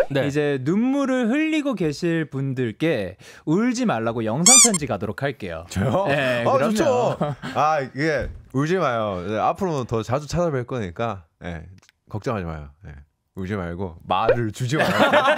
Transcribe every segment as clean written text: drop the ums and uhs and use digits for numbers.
네. 이제 눈물을 흘리고 계실 분들께 울지 말라고 영상 편지 가도록 할게요. 저요? 네, 그럼요. 좋죠. 이게 울지 마요. 앞으로는 더 자주 찾아뵐 거니까 걱정하지 마요. 울지 말고 말을 주지 마요.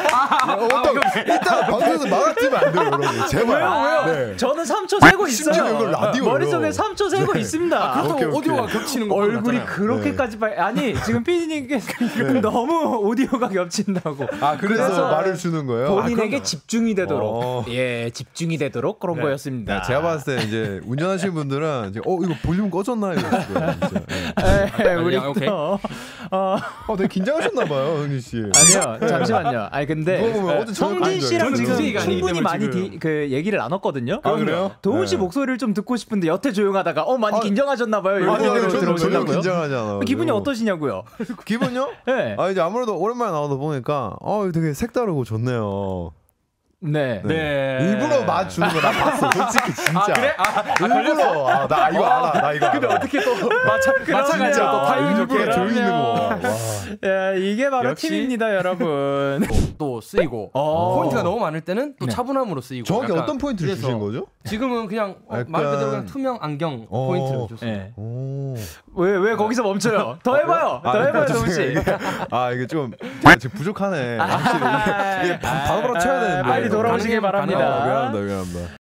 일단 방송에서 막아뜨면 안 돼요, 여러분. 제발. 왜요? 네. 저는 3초 세고 있어요. 이걸 라디오로. 머릿속에 3초 세고 있습니다. 그것도 오디오가 겹치는 거 얼굴이 그렇게까지 아니 지금 PD님께서 너무 오디오가 겹친다고. 그래서 말을 주는 거예요? 본인에게 집중이 되도록 집중이 되도록 그런 거였습니다. 제가 봤을 때 이제 운전하시는 분들은 이제 이거 볼륨 꺼졌나 이거 우리 또 되게 긴장하셨나 봐요, 흥진 씨. 아니요, 잠시만요. 근데 성진 씨랑 지금 충분히 많이 얘기를 나눴거든요. 그래요? 도훈 씨 목소리를 좀 듣고 싶은데 여태 조용하다가 많이 긴장하셨나 봐요. 아니요, 저는 전혀 긴장하지 않아요. 기분이 어떠시냐고요? 기분요? 네. 이제 아무래도 오랜만에 나오다 보니까 되게 색다르고 좋네요. 네. 일부러 맛 주는 거 나 봤어. 솔직히 진짜. 그래? 일부러. 나 이거 알아. 나 이거 알아. 근데 어떻게 또 마찬가지로 또 타이밍 좋게 조용히 있는 거. 야, 이게 바로 팀입니다, 여러분. 또 쓰이고 포인트가 너무 많을 때는 또 차분함으로 쓰이고. 정확히 어떤 포인트를 주신 거죠? 지금은 그냥 말 그대로 그냥 투명 안경 포인트를 줬어요. 왜 거기서 멈춰요? 더 해봐요. 더 해봐요, 도훈 씨. 이게 좀 제가 지금 부족하네. 확실히 이게 바로바로 쳐야 되는데. 빨리 돌아오시길 바랍니다. 미안합니다.